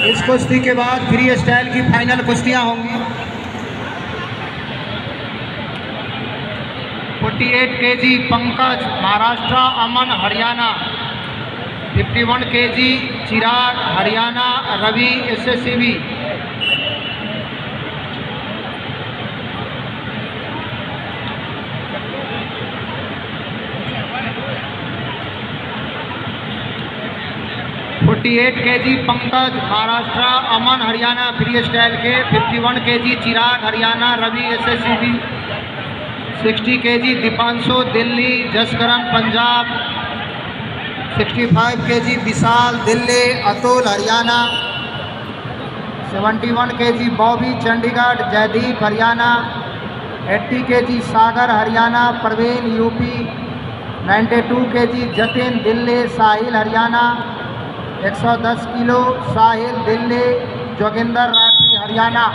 इस कुश्ती के बाद फ्री स्टाइल की फाइनल कुश्तियां होंगी। 48 kg Pankaj Maharashtra, Aman Haryana. 51 kg Chirag Haryana, Ravi SSCB। kg Pankaj Maharashtra, Aman Haryana free style के। 51 kg Chirag Haryana, Ravi SSCB। 60 kg Deepanshu Delhi, Jaskaran Punjab. 65 kg Vishal Delhi, Atul Haryana. 71 kg Bobby Chandigarh, Jaideep Haryana. 80 kg Sagar Haryana, Praveen UP. 92 kg Jatin Delhi, Sahil Haryana. 110 kilo Sahil Delhi, Joginder Rathi Haryana.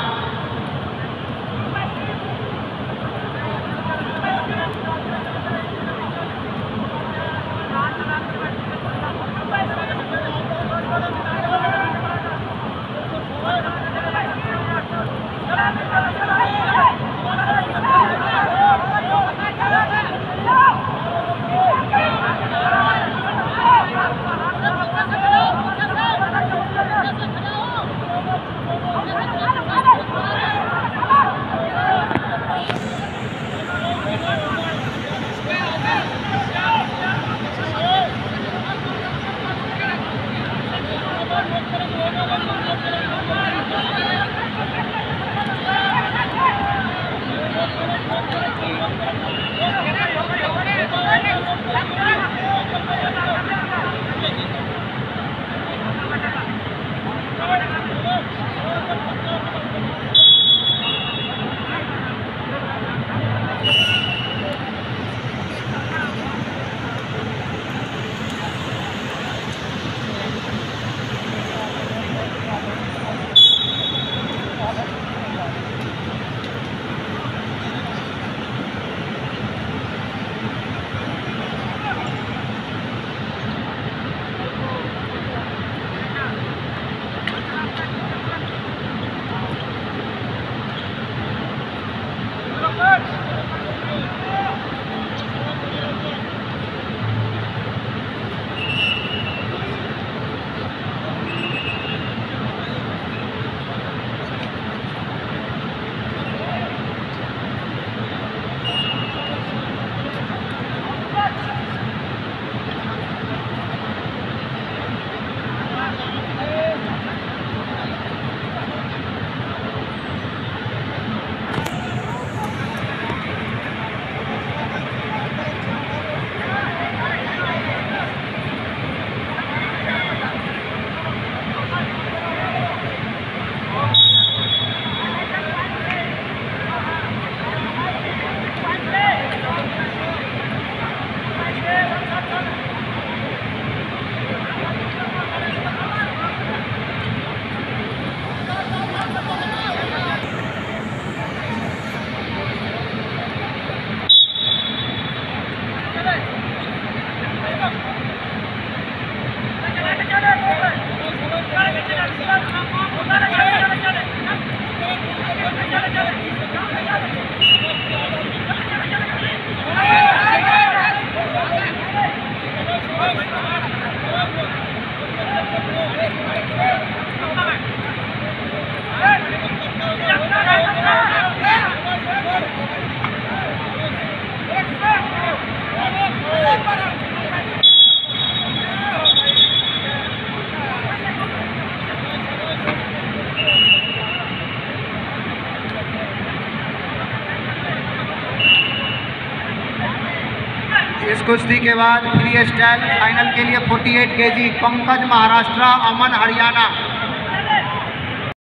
इस कुश्ती के बाद फ्री स्टाइल फाइनल के लिए 48 kg पंकज महाराष्ट्र, अमन हरियाणा।